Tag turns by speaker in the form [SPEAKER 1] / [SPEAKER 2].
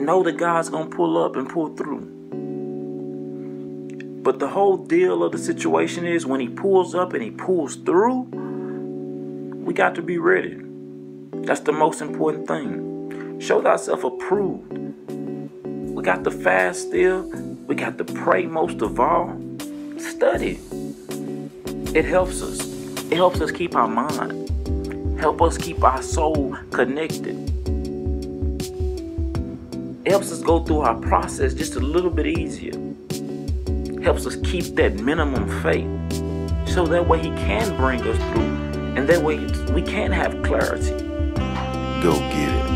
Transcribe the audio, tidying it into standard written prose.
[SPEAKER 1] know that God's going to pull up and pull through. But the whole deal of the situation is when he pulls up and he pulls through, we got to be ready. That's the most important thing. Show thyself approved. We got to fast still. We got to pray most of all. Study. It helps us. It helps us keep our mind. Help us keep our soul connected. It helps us go through our process just a little bit easier. Helps us keep that minimum faith. So that way he can bring us through. And that way we can have clarity.
[SPEAKER 2] Go get it.